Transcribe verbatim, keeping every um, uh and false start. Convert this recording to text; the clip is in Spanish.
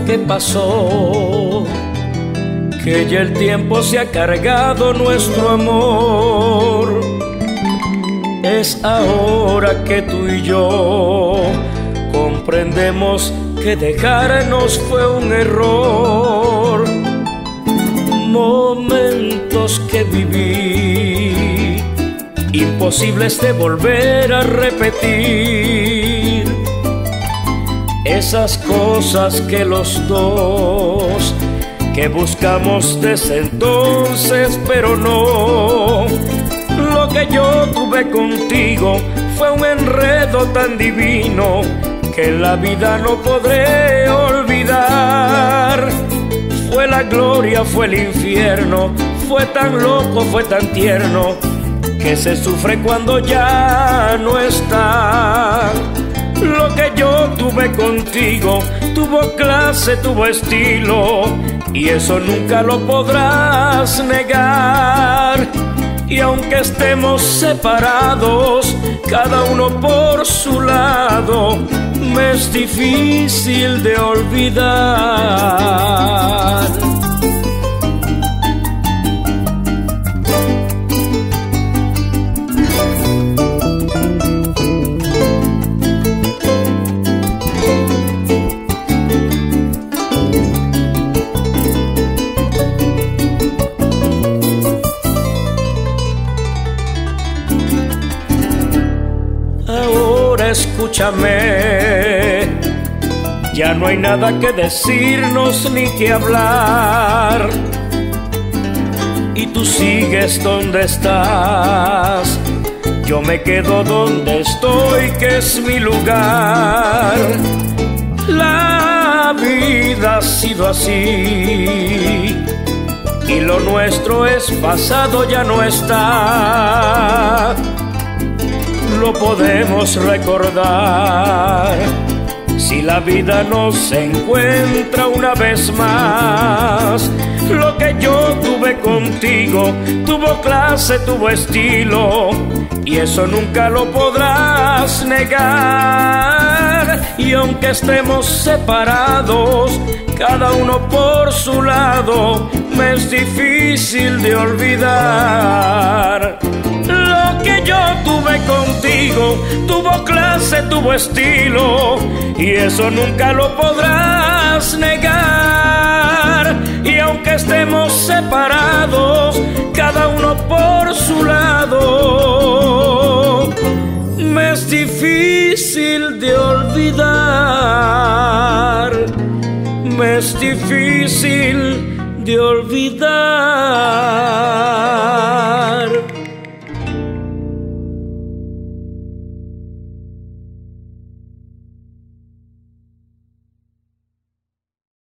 que pasó, que ya el tiempo se ha cargado nuestro amor. Es ahora que tú y yo comprendemos que dejarnos fue un error. Momentos que viví, imposibles de volver a repetir. Esas cosas que los dos que buscamos desde entonces, pero no. Lo que yo tuve contigo fue un enredo tan divino que en la vida no podré olvidar. Fue la gloria, fue el infierno, fue tan loco, fue tan tierno, que se sufre cuando ya no está. Lo que yo tuve contigo tuvo clase, tuvo estilo, y eso nunca lo podrás negar. Y aunque estemos separados, cada uno por su lado, me es difícil de olvidar. Escúchame, ya no hay nada que decirnos ni que hablar, y tú sigues donde estás, yo me quedo donde estoy, que es mi lugar. La vida ha sido así, y lo nuestro es pasado, ya no está. Lo podemos recordar si la vida nos encuentra una vez más. Lo que yo tuve contigo tuvo clase, tuvo estilo, y eso nunca lo podrás negar. Y aunque estemos separados, cada uno por su lado, me es difícil de olvidar. Lo que yo tuve contigo tuvo clase, tuvo estilo, y eso nunca lo podrás negar. Y aunque estemos separados, cada uno por su lado, me es difícil de olvidar, me es difícil de olvidar.